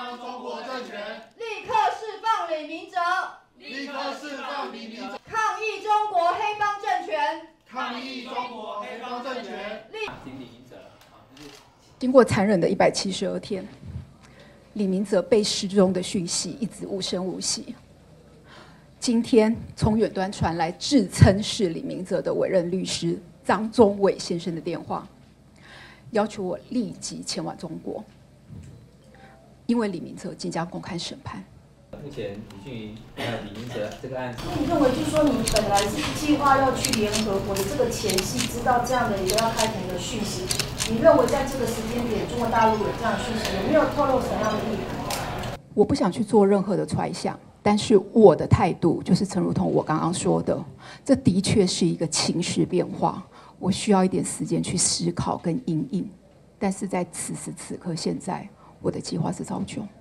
方中国政权， 立刻释放李明哲， 立刻释放李明哲， 抗议中国黑帮政权， 抗议中国黑帮政权。 李明哲经过残忍的172天，李明哲被失踪的讯息一直无声无息。今天从远端传来自称是李明哲的委任律师张宗纬先生的电话，要求我立即前往中国，因为李明哲即将公开审判。 目前李俊瑜李明哲这个案子， 那你认为就是说你本来是计划要去联合国的这个前夕，知道这样的一个要开庭的讯息，你认为在这个时间点，中国大陆有这样的讯息，有没有透露什么样的意涵？ 我不想去做任何的揣想，但是我的态度就是诚如同我刚刚说的，这的确是一个情势变化，我需要一点时间去思考跟因应。但是在此时此刻，现在我的计划是照旧。